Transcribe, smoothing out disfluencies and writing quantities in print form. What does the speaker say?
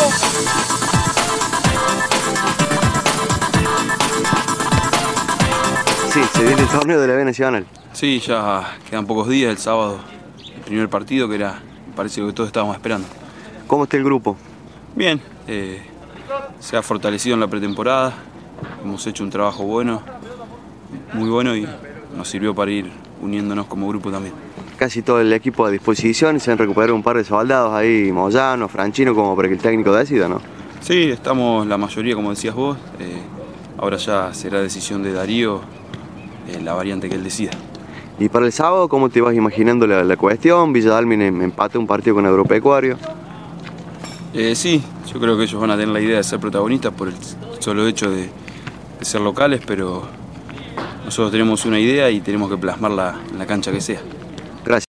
Sí, se viene el torneo de la B Nacional. Sí, ya quedan pocos días, el sábado, el primer partido que era, parece que todos estábamos esperando. ¿Cómo está el grupo? Bien, se ha fortalecido en la pretemporada, hemos hecho un trabajo bueno, muy bueno y nos sirvió para ir uniéndonos como grupo también. Casi todo el equipo a disposición, se han recuperado un par de soldados ahí, Moyano, Franchino, como para que el técnico decida, ¿no? Sí, estamos la mayoría, como decías vos, ahora ya será decisión de Darío la variante que él decida. Y para el sábado, ¿cómo te vas imaginando la cuestión? Villa Dálmine empate un partido con Agropecuario. Sí, yo creo que ellos van a tener la idea de ser protagonistas por el solo hecho de ser locales, pero nosotros tenemos una idea y tenemos que plasmarla en la cancha que sea. Gracias.